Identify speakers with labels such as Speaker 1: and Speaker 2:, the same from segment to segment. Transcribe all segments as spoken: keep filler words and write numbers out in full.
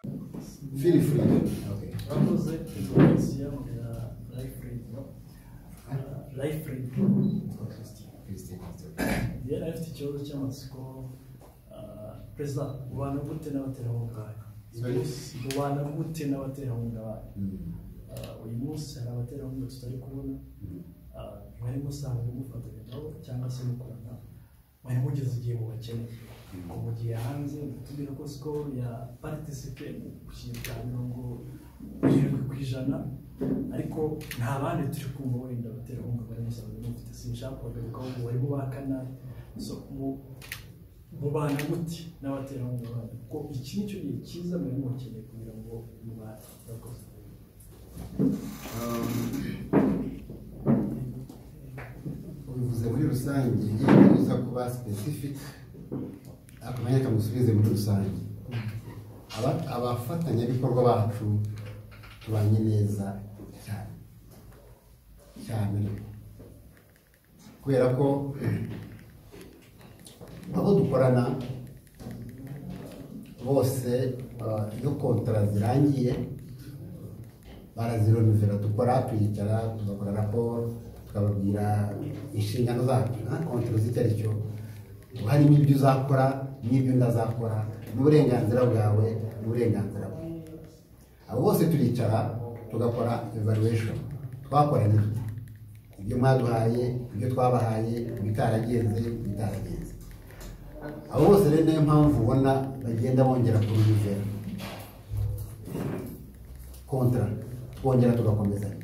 Speaker 1: Feel free.
Speaker 2: Okay. Rakoze influence ya life read. Life read. Yari afite ikibazo cy'amatsiko perezida ubana gute n'abaterankunga ubana gute n'abaterankunga uyu munsi hari abaterankunga tutari kubona mwari musanzwe mufatanya nabo cyangwa se mukorana mwari mugeze igihe mu bakeneye mu gihe hanze tubwira ko score ya participe gushyira mirongo irindwi ku ijana ariko nta bandi turi kumva wenda abaterankunga bari musanzwe mufite sinshaka kugaruka ngo bari bubakana so mu bana gute n'abaterankunga bandi ko iki nicyo gihe cyiza muri mukeneye kugira ngo mubane bakoze
Speaker 1: ubivuze muri rusange uza kuba specific akamenya kamusubize muri rusange abafatanyabikorwa bacu tubanye neza cyane cyane kubera ko abo dukorana bose iyo kontara zirangiye barazironuvera dukora tuyicara tugakora raporo tukababwira inshingano zacu na kontara z'icyo ari cyo harimo ibyo uzakora n'ibyo ndazakora n'uburenganzira bwawe n'uburenganzira bwe abo bose turicara tugakora evaluation twakoranye ibyo mwaduhaye ibyo twabahaye ibitaragenze ibitaragenze abo bose rero niyo mpamvu ubona bagenda bongera kuruvera kontra twongera tugakomezanya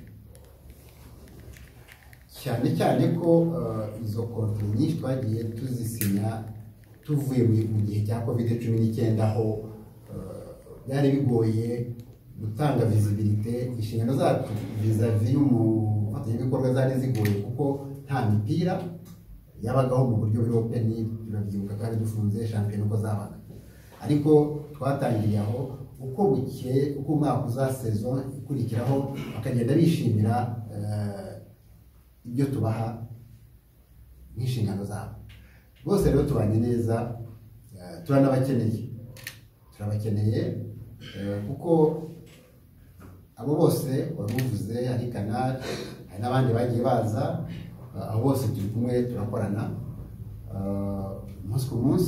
Speaker 1: cyane cyane ko izo kontra nyinshi twagiye tuzisinya tuvuye mu gihe cya covid cumi n'icyenda aho byari bigoye gutanga visibilité inshingano zacu vis-à-vis y'umufatanyabikorwa zari zigoye kuko nta mipira yabagaho mu buryo buri open turabyibuka kandi dufunze shampiyona uko zabaga ariko twatangiriye aho uko buke uko umwaka uza saison ikurikiraho bakagenda bishimira ibyo tubaha n'inshingano zabo bose rero tubanye neza turanabakeneye turabakeneye kuko abo bose waruvuze hari Canal hari n'abandi bagiye baza abo bose turi kumwe turakorana umunsi ku munsi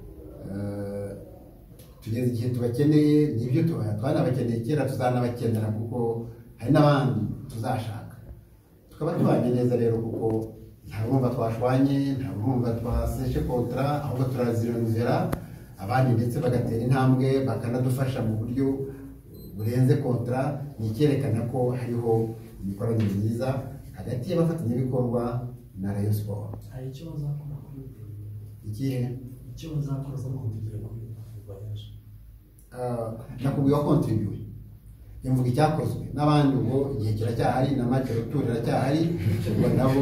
Speaker 1: tugeze igihe tubakeneye n'ibyo twanabakeneye kera tuzanabakenera kuko hari n'abandi tuzashaka tukaba tubanye neza rero kuko nta bumva twashwanye nta bumva twaseshe kontra ahubwo turaziranuzera abandi ndetse bagatera intambwe bakanadufasha mu buryo burenze kontra ni icyerekana ko hariho imikoranire myiza hagati y'abafatanyabikorwa na Rayon Sport.
Speaker 2: Hari icyo bazakora kuri
Speaker 1: ikihe
Speaker 2: icyo bazakora zo kugira kuri voyage
Speaker 1: ah nakubwiye contribute imvuga icyakozwe n'abandi ubwo igihe kiracyahari na match retour iracyahari ubwo nabo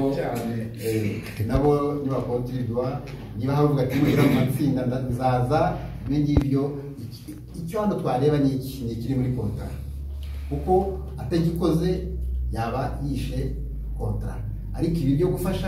Speaker 1: nabo niba contribute niba havuga ati mugira mu matsinda nzaza n'ingibyo icyo hano twareba ni iki ni kiri muri kontra kuko atagikoze yaba yishe kontra ariko ibi byo gufasha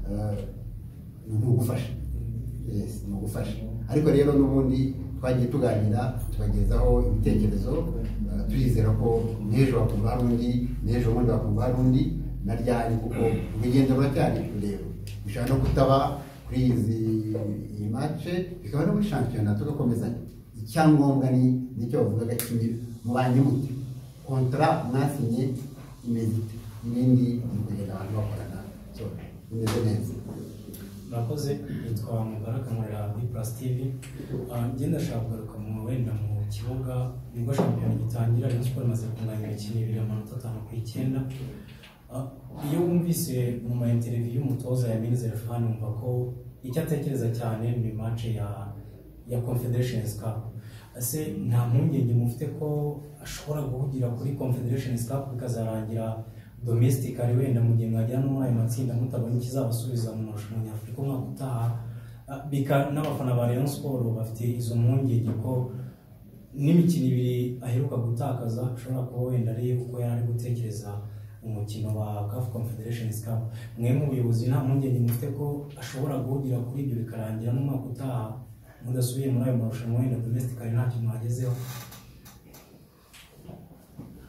Speaker 1: ni ugufasha yes ni ugufasha ariko rero n'ubundi twagiye tuganira tubagezaho ibitekerezo turizera ko n'ejo bakumva hari undi n'ejo bundi bakumva hari undi na ryari kuko urugendo ruracyari rurerure bishobora no kutaba kuri izi match bikaba no muri shampiyona tugakomezanya icyangombwa ni nicyo bavugaga kimwe mubanye mute kontra mwasinye imeze ibindi ni kugenda abantu bakorana so bimeze neza.
Speaker 3: Murakoze yitwa Mubaraka Murera muri Plus T V ngenda ndashaka kugaruka mu wenda mu kibuga nibwo shampiyona gitangira Rayon Sport imaze kunganya imikino ibiri amanota atanu ku icyenda iyo wumvise mu ma interview y'umutoza ya Minzer Fan umva ko icyo atekereza cyane ni match ya ya Confederations Cup ase nta mpungenge mufite ko ashobora guhugira kuri Confederations Cup bikazarangira domestic ari wenda mu gihe mwajyana no muri ayo matsinda mutabonye ikizabasubiza mu marushanwa y'Afurika umwaka utaha bika n'abafana ba Rayon Sport bafite izo mpungenge ko n'imikino ibiri aheruka gutakaza ashobora kuba wenda ari kuko yari gutekereza umukino wa C A F Confederations Cup mwe mu buyobozi nta mpungenge mufite ko ashobora guhugira kuri ibyo bikarangira n'umwaka utaha mudasubiye muri ayo marushanwa wenda domestic ari nta kintu hagezeho.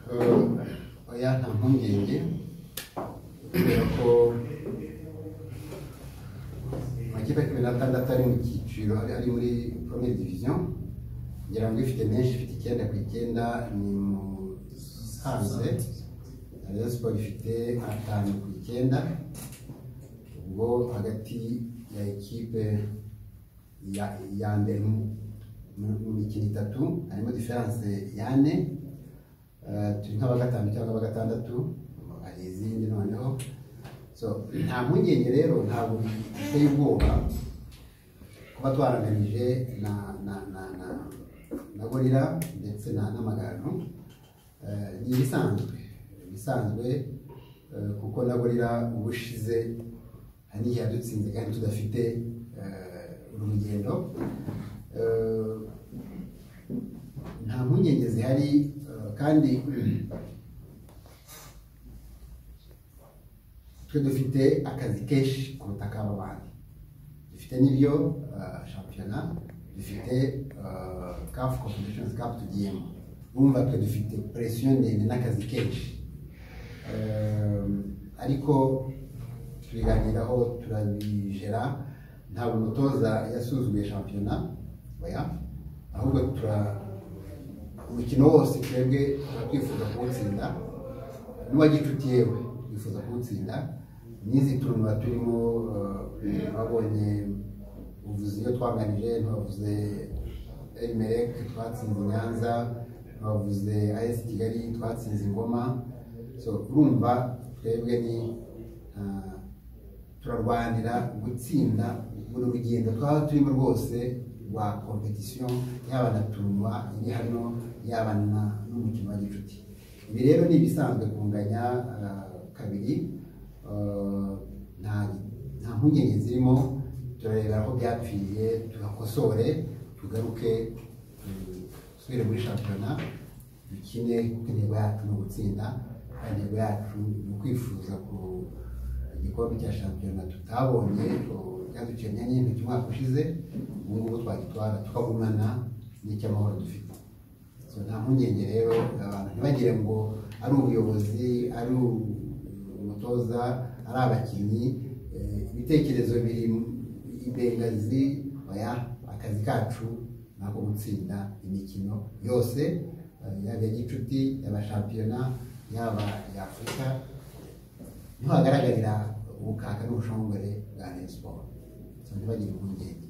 Speaker 1: oya nta mpungenge kubera ko amakipe cumi n'atandatu ari mu cyiciro ari muri première division ngira ngo ifite menshi ifite icyenda ku icyenda ni Musanze Rayon Sport ifite atanu ku icyenda ubwo hagati ya ekipe ya ya mbere mu mikino itatu harimo diferanse yane turi nk'aba gatanu cyangwa aba gatandatu hari izindi noneho so nta mpungenge rero ntabwo biteye ubwoba kuba twaranganije na na na na na Gorilla ndetse na n'Amagaju ni ibisanzwe bisanzwe kuko na Gorilla ubushize hari igihe yadutsinze kandi tudafite urugendo nta mpungenge zihari kandi twe dufite akazi kenshi kuruta k'aba bandi dufite n'ibyo shampiyona dufite CAF Confederations Cup tugiyemo urumva twe dufite presiyo ndende n'akazi kenshi ariko tubiganiraho turabijera ntabwo umutoza yasuzuguye shampiyona oya ahubwo tura umukino wose twebwe twifuza kuwutsinda n'uwa gicuti yewe twifuza kuwutsinda n'izi turunwa turimo babonye uvuze iyo twanganije ntibavuze Emerek twatsinze Nyanza ntibavuze A S Kigali twatsinze Ngoma so urumva twebwe ni turarwanira gutsinda buri rugendo twaba turimo rwose rwa competition yaba na turunwa iri hano yaba n'umukino wa gicuti ibi rero ni ibisanzwe kunganya kabiri nta nta mpungenge zirimo turareba aho byapfiriye tugakosore tugaruke dusubire muri shampiyona dukine kuko intego yacu ni ugutsinda kandi intego yacu ni ukwifuza ku igikombe cya shampiyona tutabonye byaduciye imyanya y'intoki umwaka ushize ubu ngubu twagitwara tukagumana n'icy'amahoro dufite so nta mpungenge rero abantu ntibagire ngo ari ubuyobozi ari umutoza ari abakinnyi ibitekerezo biri i Bengazi oya akazi kacu nako gutsinda imikino yose yaba iya gicuti yaba shampiyona yaba iya Afurika niho hagaragarira ubukaka n'ubushongore bwa Rayon Sport so ntibagire impungenge.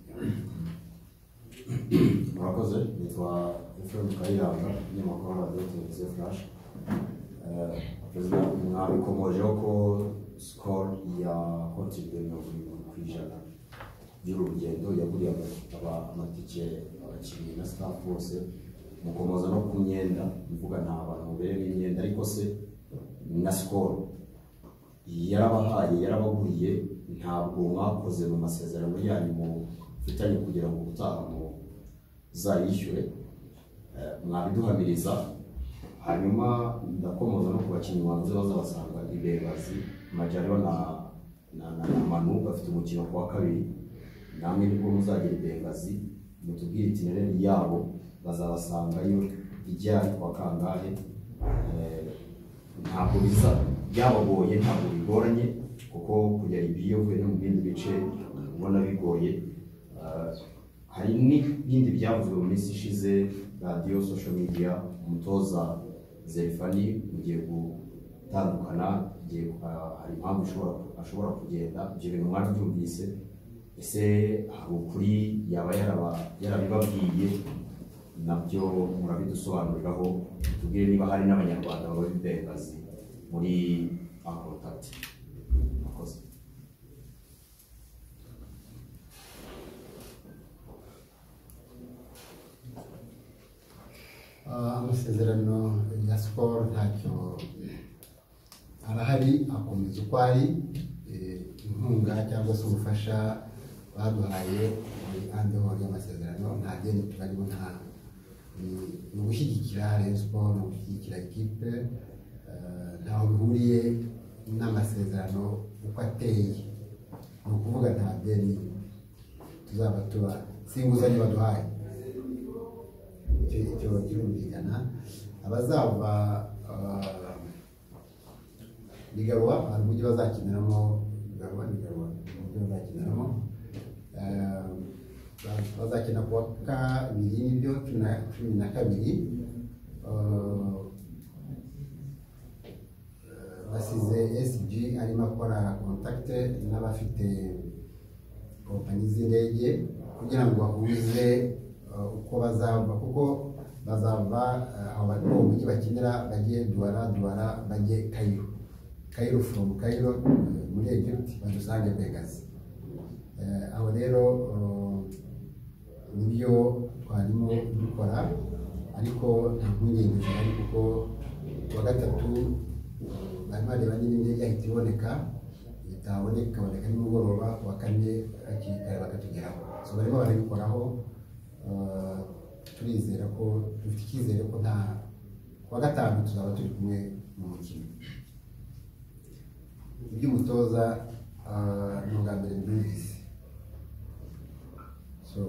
Speaker 4: Murakoze nitwa Ephraim Kayiranga umunyamakuru wa radiyo televiziyo Flash. Perezida mwabikomojeho ko skoro ya kontineri mirongo irindwi ku ijana y'urugendo yaguriye amatike abakinnyi na staff bose mukomoza no ku myenda mvuga nta bantu mubereye imyenda ariko se na skoro yarabahaye yarabaguriye ntabwo mwakoze mu masezerano yanyu mufitanye kugira ngo ubutaha mu zayishyure mwabiduhamiriza hanyuma ndakomoza no ku bakinnyi banze bazabasanga i Bengazi Majaliwa na na na Manu bafite umukino kwa kabiri namwe nibwo muzagera i Bengazi mutubwire itinereri yabo bazabasangayo ijyanye kwa kangahe ntabwo biza byabagoye ntabwo bigoranye kuko kujya ibiyo uvuye no mu bindi bice ubona bigoye hari n'ibindi byavuzwe mu minsi ishize radiyo social media umutoza Zerifani mugiye gutandukana hari impamvu ashobora kugenda ibyo bintu mwabyumvise ese hari ukuri yaba yarabibabwiye nabyo murabidusobanuriraho tubwire niba hari n'abanyarwanda baba i Bengazi muri akontakiti murakoze.
Speaker 1: amasezerano ya siporo ntacyo arahari akomeza uko ari inkunga cyangwa se ubufasha baduhaye muri andehoro y'amasezerano nta deni tubarimo nta ni ugushyigikira Rayon Sport ni ugushyigikira ekipe ntaho bihuriye n'amasezerano uko ateye ni ukuvuga nta deni tuzaba tuba si inguzanyo baduhaye icyo kirumvikana abazava ni Garoua hari umujyi bazakiniramo Garoua ni Garoua umujyi bazakiniramo bazakina ku wa kabiri n'ibyo cumi na kabiri basize S G arimo akora contact n'abafite kompanyi z'indege kugira ngo bahuze uko bazava kuko bazava aho bari mu mujyi bakinira bagiye Douala Douala bagiye Cairo Cairo from Cairo muri Egypt badusange Vegas aho rero nibyo twarimo dukora ariko nta mpungenge zihari kuko kuwa gatatu barimo bareba niba indege yahita iboneka itaboneka ikaboneka nimugoroba kuwa kane hakiri kare bakatugeraho so barimo barabikoraho turizera ko dufite icyizere ko nta kuwa gatanu tuzaba turi kumwe mu mukino iby'umutoza ni ubwa mbere mbyumvise so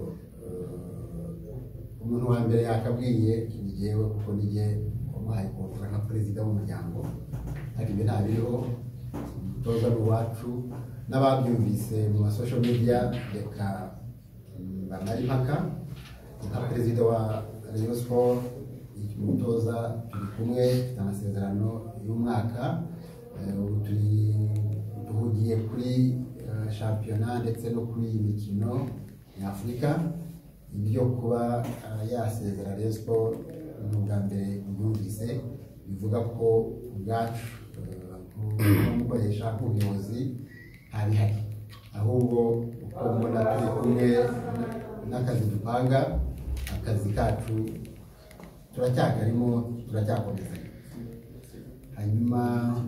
Speaker 1: umuntu wa mbere yakabwiye ni jyewe kuko ni jye wamuhaye kontra nka perezida w'umuryango ariko ibyo ntabiriho umutoza ni uwacu n'ababyumvise mu ma social media reka bamara impaka nka perezida wa Rayon Sport umutoza turi kumwe dufite amasezerano y'umwaka ubu turi duhugiye kuri shampiyona ndetse no kuri iyi mikino nyafurika ibyo kuba yasezera Rayon Sport ni ubwa mbere byumvise bivuga ko ubwacu nk'umukoresha nk'ubuyobozi ntabihari ahubwo uko mbona turi kumwe n'akazi dupanga akazi kacu turacyakarimo turacyakomezanya hanyuma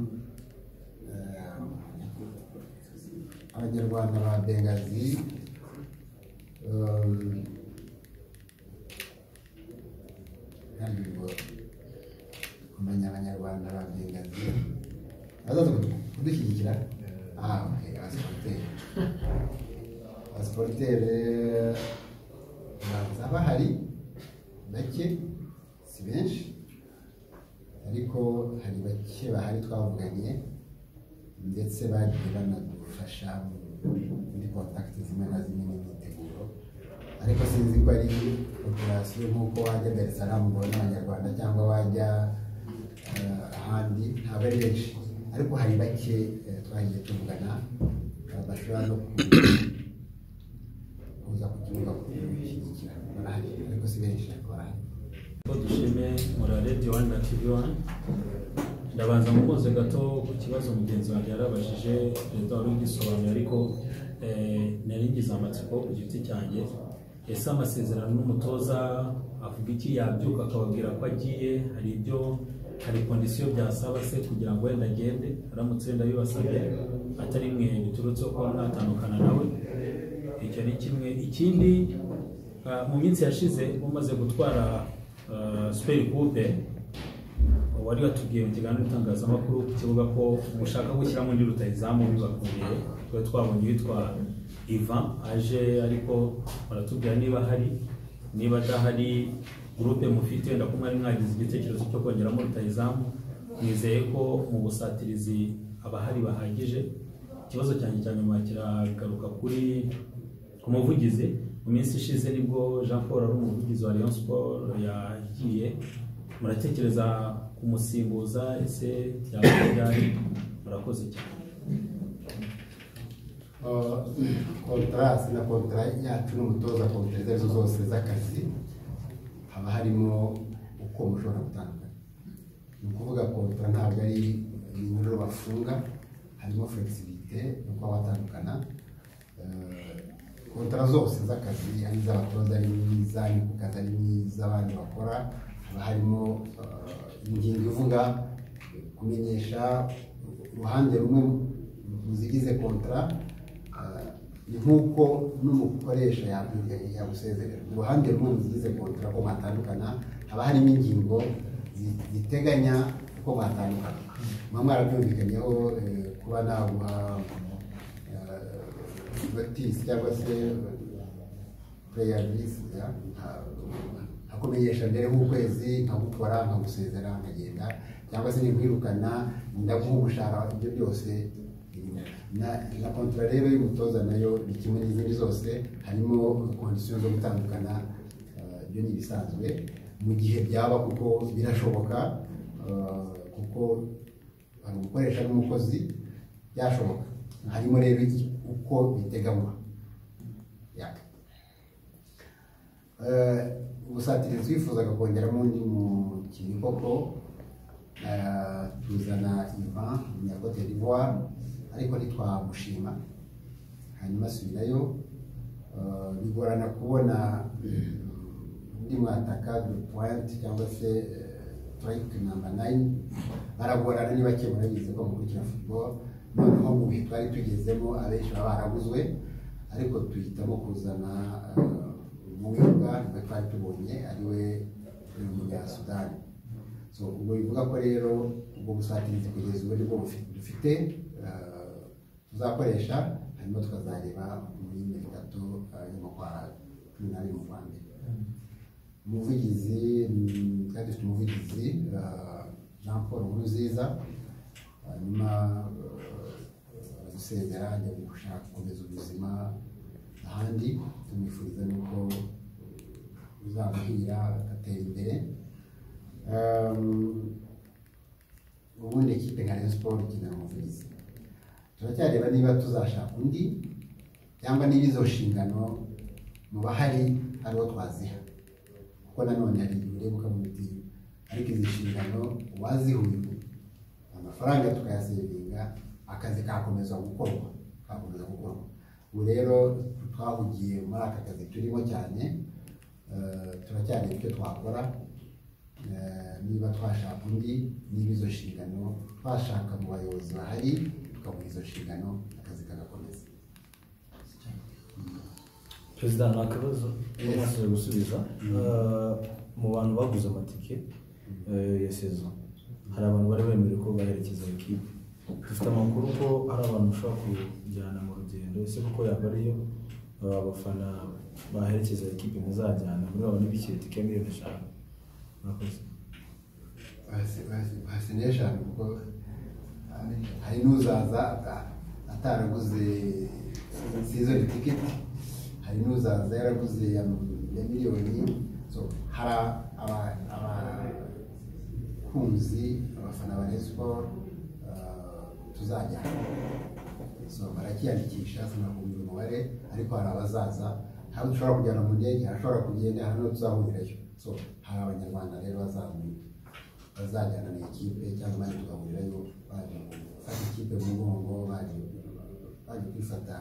Speaker 1: abanyarwanda ba Bengazi ntabwo kumenya abanyarwanda ba Bengazi bazaza kudushyigikira ah ok abasiporuteri abasiporuteri baza bahari bake si benshi ariko hari bake bahari twavuganye ndetse bagiye banadufasha muri contact zimwe na zimwe n'imyiteguro ariko sinzi ko ari operasiyo nk'uko wajya Dar es Salaam ubona abanyarwanda cyangwa wajya ahandi ntabwo ari benshi ariko hari bake twagiye tuvugana bashobora no kuza ku kibuga gushyigikira barahari ariko si benshi ariko barahari
Speaker 5: ko dushime muri Radio One na T V One ndabanza mukoze gato ku kibazo mugenzi wanjye yarabajije leta wari ugisobanuye ariko nari ngize amatsiko ku giti cyanjye ese amasezerano n'umutoza avuga iki yabyuka akababwira ko agiye hari ibyo hari kondisiyo byasaba se kugira ngo wenda agende aramutse wenda bibasabye atari mwe biturutse ko mwatandukana nawe icyo ni kimwe ikindi mu minsi yashize mumaze gutwara Super Coupe wari watubwiye mu kiganiro itangazamakuru ku kibuga ko mushaka gushyiramo undi rutayizamu bibakundiye twari twabonye witwa Ivan aje ariko baratubwira niba hari niba adahari groupe mufite wenda ko mwari mwagize igitekerezo cyo kongeramo rutayizamu nizeye ko mu busatirizi abahari bahagije ikibazo cyanjye cya nyuma kiragaruka kuri ku muvugizi mu minsi ishize nibwo Jean Paul ari umuvugizi wa Rayon Sport yagiye muratekereza kumusimbuza ese byari murakoze cyane
Speaker 1: kontra sina kontra yacu n'umutoza kontra izo zose z'akazi haba harimo uko mushobora gutandukana ni ukuvuga kontra ntabwo ari ibintu bafunga harimo flexibilité no kuba watandukana kontra zose z'akazi ari iz'abatoza ari n'iz'ani ku kazi ari n'iz'abandi bakora haba harimo ingingo ivuga kumenyesha uruhande rumwe muzigize kontra ni nk'uko n'umukoresha yagusezerera uruhande rumwe muzigize kontra ko mwatandukana haba harimo ingingo ziteganya uko mwatandukana muba mwarabyumvikanyeho kuba naguha notice cyangwa se prayer list nkakumenyesha mbere nk'ukwezi nkagukora nkagusezera nkagenda cyangwa se ninkwirukana ndaguha umushahara ibyo byose na na kontra rero y'umutoza nayo ni kimwe n'izindi zose harimo kondisiyo zo gutandukana ibyo ni ibisanzwe mu gihe byaba kuko birashoboka kuko hari umukoresha n'umukozi byashoboka harimo rero uko biteganywa ubusatirizi twifuzaga kongeramo undi mukinnyi koko tuzana Ivan ya Cote d'Ivoire ariko ntitwamushima hanyuma asubirayo bigorana kubona undi mwataka de pointe cyangwa se strike number nine baragorana niba kebura bize ko mukurikira football noneho mu bihe twari tugezemo abenshi baba baraguzwe ariko tuhitamo kuzana umuwinga niba twari tubonye ariwe umunya Sudani. So ubwo bivuga ko rero ubwo busatirizi kugeza ubu nibwo dufite tuzakoresha hanyuma tukazareba muri mbere gato nyuma kwa cumi n'abiri mu Rwanda. Umuvugizi twari dufite umuvugizi Jean Paul Nkurunziza hanyuma gusezera ajya gushaka gukomeza ubuzima ahandi tumwifuriza nuko uzamuhira agatera imbere. Ubundi ekipe nka Rayon Sports ikenera umuvugizi turacyareba niba tuzashaka undi cyangwa niba izo nshingano mu bahari ariho twaziha kuko nanone hari ureba ukavuga uti ariko izi nshingano wazihuye amafaranga tukayasevinga akazi kakomeza gukorwa kakomeza gukorwa. Ubu rero twahugiye muri aka kazi turimo cyane turacyareba icyo twakora niba twashaka undi niba izo nshingano twashaka mu bayobozi bahari tukamuha izo nshingano akazi kagakomeza.
Speaker 6: Perezida nta kibazo mwasubiye gusubiza mu bantu baguze amatike ya sezo hari abantu bari bemerewe ko baherekeza ekipe dufite amakuru ko hari abantu bashobora kujyana mu rugendo ese kuko yaba ariyo abafana baherekeza ekipe muzajyana muri abo n'ibiciro tike miliyoni eshanu
Speaker 1: hasi n'eshanu kuko hari n'uzaza ataraguze season ticket hari n'uzaza yaraguze ya miliyoni. So hari abakunzi abafana ba Rayon Sports tuzajyana so barakiyandikisha sinakumva umubare ariko hari abazaza hari ushobora kujyana mu ndege ashobora kugenda hano tuzahurirayo. So hari abanyarwanda rero bazamuye bazajyana na ekipe cyangwa bari tugahurirayo baje gufata ikipe mu mugongo baje baje kwifata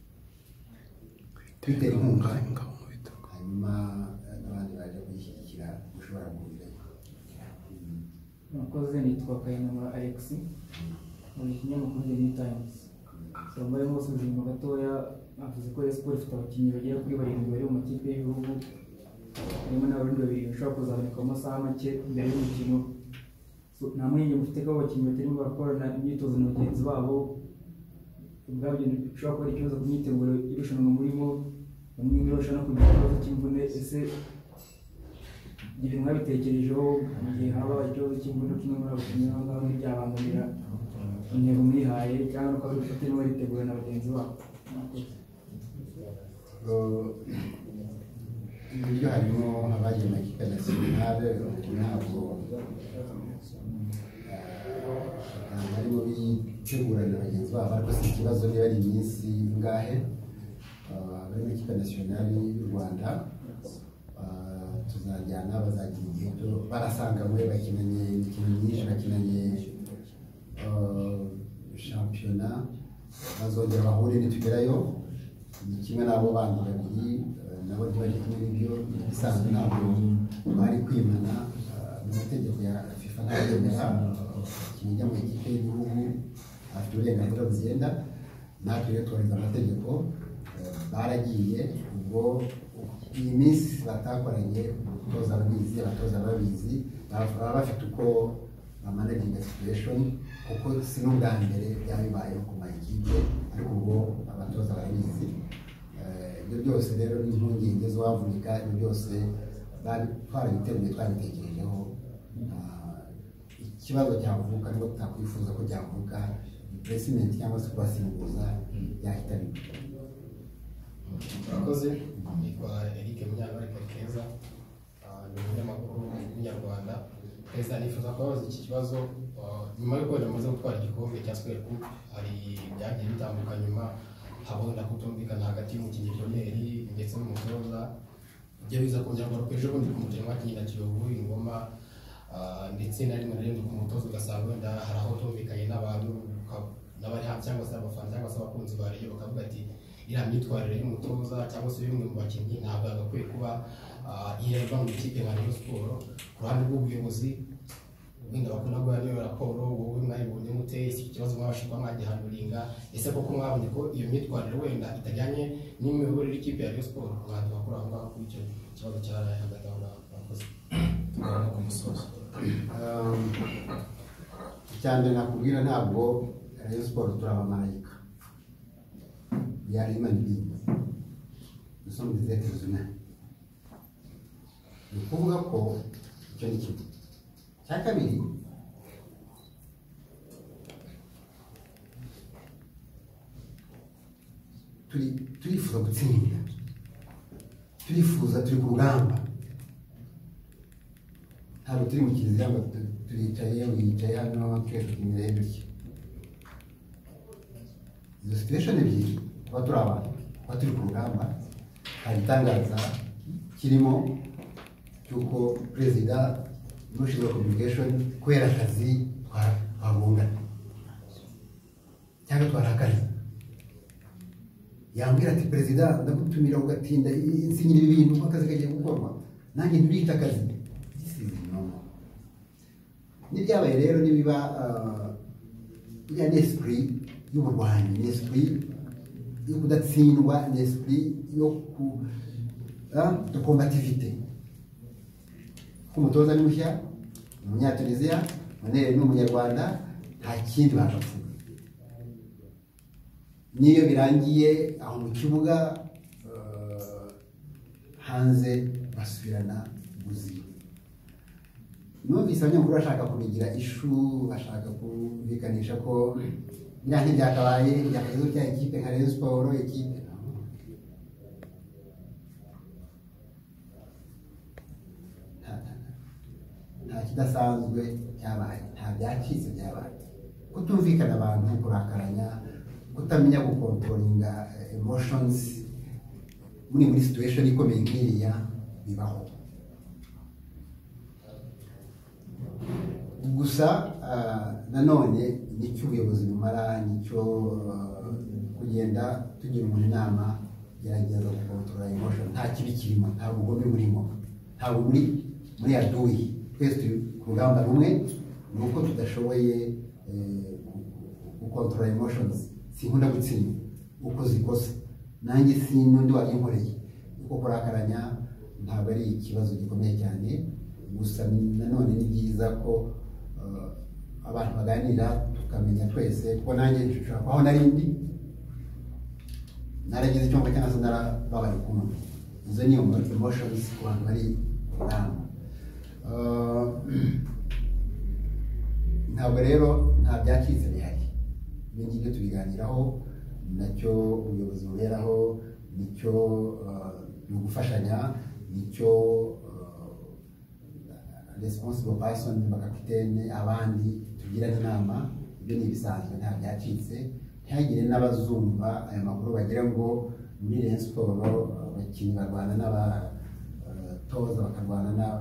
Speaker 1: kwitera inkunga hanyuma n'abandi baje kuyishyigikira ushobora guhurirayo.
Speaker 7: Mwakoze nitwa Kayinama Alex mu kinyamakuru The New Times. So mbaye mose ubuzima gatoya avuze ko Rayon Sports ifite abakinnyi bagera kuri barindwi bari mu makipe y'ibihugu harimo n'abarundi babiri bashobora kuzaboneka mu masaha make mbere y'umukino. Nta mwanya mufite ko abakinnyi batarimo barakorana imyitozo na bagenzi babo ubwabyo bishobora kuba ari ikibazo ku myiteguro y'irushanwa murimo bamwe muri bashobora no kugira ikibazo cy'imvune. Ese ibi mwabitekerejeho mu gihe haba ikibazo cy'imvune kimwe muri abakinnyi aho ngaho ntibyabangamira intego mwihaye cyangwa uko bari bafite n'abaritegura na bagenzi babo?
Speaker 1: Ibyo harimo abagiye mu makipe nasiyonale ntabwo barimo bitegurana bagenzi babo ariko si ikibazo niba ari iminsi ingahe bari mu ikipe nasiyonale y'u Rwanda tuzajyana bazagira igihe barasanganywe bakinanye imikino myinshi bakinanye shampiyona bazongera bahure nitugerayo ni kimwe n'abo bandi babiri nabo ntibajye kumwe n'ibyo bisanzwe ntabwo bari kwimana mu mategeko ya FIFA ntabyemera kimijya mu ikipe y'igihugu afite uburenganzira bugenda natwe rero twariza amategeko baragiye ubwo iyi minsi batakoranye umutoza ababizi abatoza babizi baba bafite uko bamanaginga situation kuko si n'ubwa mbere byabibayeho ku makipe ariko ubwo abatoza barabizi. Ibyo byose rero n'impungenge z'uwavunika ibyo byose twarabiteguye twabitekerejeho. Ikibazo cyavuka nubwo tutakwifuza ko cyavuka replacement cyangwa se kubasimbuza yahita biba.
Speaker 8: Murakoze. Nitwa Eric Munyabareka Keza, ni umunyamakuru w'Inyarwanda. Keza, nifuza kubabaza iki kibazo nyuma y'uko bamaze gutwara igikombe cya Super Coupe, hari byagiye bitambuka nyuma habona kutumvikana hagati y'umukinnyi Lionel ndetse n'umutoza. Ibyo biza kongera kugaruka ejo bundi ku mukino wakinnye na Kiyovu Ingoma, ndetse na rimwe na rimwe ku mutoza ugasanga wenda hari aho tumvikanye n'abantu n'abari hanze cyangwa se abafana cyangwa se abakunzi ba Rayon bakavuga ati iriya myitwarire y'umutoza cyangwa se y'umwe mu bakinnyi ntabwo yagakwiye kuba ireba mu ikipe nka Rayon Sports. Ku ruhande rw'ubuyobozi wenda bakunda guha niyo raporo, wowe mwayibonye mute? Iki kibazo mwabasha kuba mwagihanduringa? Ese koko mwabonye ko iyo myitwarire wenda itajyanye n'imiyoborere y'ikipe ya Rayon Sports? Mwahita bakora aho ngaho kuri icyo kibazo cyaraye hagati aho ngaho. Murakoze. Tugana ku musozo.
Speaker 1: Icyambere nakubwira, ntabwo Rayon Sports turi abamarayika, yari human beings, nous sommes des êtres humains. Ni ukuvuga ko icyo ni kimwe. Cya kabiri, turifuza gutsinda, turifuza, turi ku rugamba. Ntabwo turi mu kiliziya ngo turicaye wicaye hano twese tunyureye dutya. Izo situation ebyiri, kuba turi abantu, kuba turi ku rugamba, hari itangaza kirimo cy'uko perezida n'ushinzwe communication kubera akazi twabungana cyangwa twarakaza yambwira ati perezida ndagutumira ugatinda insinyira ibintu akazi kagiye gukorwa nanjye nturita akazi. N'ibyabaye rero nibiba ya n'esprit y'uburwanyi, n'esprit yo kudatsindwa, n'esprit yo ku de combativité. Umutoza ni mushya, umunyatuniziya, Manere ni umunyarwanda, nta kindi bapfuye. Niyo birangiye aho mu kibuga hanze basubirana ubuzima. Numvise abanyamakuru bashaka kubigira ishu, bashaka kumvikanisha ko biriya ntibyakabaye byakagezeho cya ekipe nka Rayon Sports, ekipe nta kidasanzwe cyabaye, nta byacitse byabaye. Kutumvikana abantu, kurakaranya, kutamenya gukontrolinga emotions muri muri situation ikomeye nk'iriya bibaho. Gusa nanone nicyo ubuyobozi bumara, nicyo kugenda tugira umuntu inama, gerageza gukontorora emotion. Nta kibi kirimo, nta bugome burimo, ntabwo muri muri aduyi. Twese turi ku rugamba rumwe, ni uko tudashoboye gukontorora emotions. Sinkunda gutsinda uko zikosa, nanjye si n'undi wabinkoreye. Uko kurakaranya ntabwo ari ikibazo gikomeye cyane. Gusa nanone ni byiza ko abantu baganira tukamenya twese, kuko nanjye nshobora kubaho narindi naragize icyumba cyangwa se narababaye kumwe. Izo ni emotions ku bantu bari kuramba. Ntabwo rero nta byacitse bihari. Ibi ngibyo tubiganiraho, nacyo ubuyobozi buberaho, nicyo ni ugufashanya, nicyo responsible person, bakapitene, abandi tugirana inama. Ibyo ni ibisanzwe, nta byacitse. Ntihagire n'abazumva aya makuru bagira ngo muri Rayon Sports abakinnyi barwana n'abatoza bakarwana na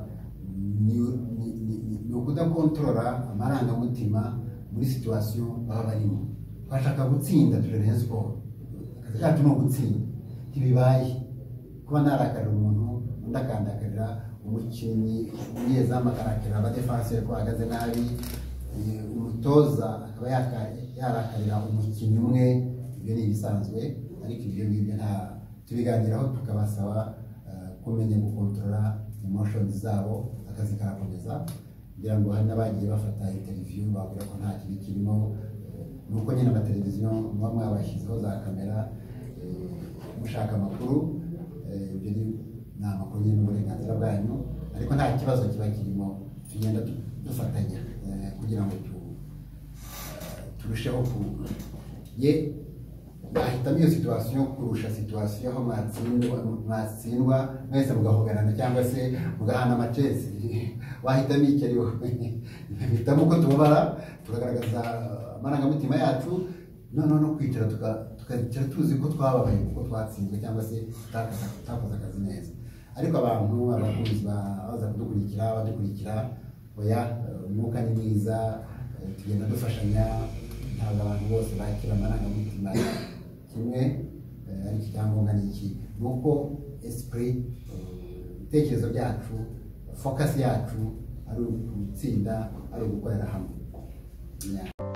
Speaker 1: ni ukudakontorora amarangamutima muri situation baba barimo. Twashaka gutsinda turi Rayon Sports, akazi kacu ni ugutsinda. Ntibibaye kuba narakarira umuntu undi akandakarira, umukinnyi umunyezamu akarakira abadefanseri ko ahagaze nabi, umutoza akaba yarakarira umukinnyi umwe. Ibyo ni ibisanzwe, ariko ibyo ngibyo nta tubiganiraho, tukabasaba kumenya gukontorora emotions zabo, akazi karakomeza. Kugira ngo hari n'abagiye bafata interview babwira ko nta kibi kirimo, nuko nyine amateleviziyo muba mwabashyizeho za kamera mushaka amakuru. Ibyo ni ni amakuru nyine n'uburenganzira bwanyu ariko nta kibazo kiba kirimo tugenda dufatanya kugira ngo turusheho ku ye bahitamo iyo situwasiyo kurusha situwasiyo aho mwatsindwa mwatsindwa mwese mugahoberana cyangwa se mugahana amacesi wahitamo iki ariho hitamo uko tubabara tukagaragaza amarangamutima yacu noneho no kwicara tukazicara tuzi ko twababaye kuko twatsinzwe cyangwa se tutakoze akazi neza ariko abantu abakunzi baza kudukurikira badukurikira oya umwuka ni mwiza tugenda dufashanya ntabwo abantu bose bakira amarangamutima kimwe ariko icyangombwa ni iki ni uko esprit ibitekerezo byacu focus yacu ari ugutsinda ari ugukorera hamwe.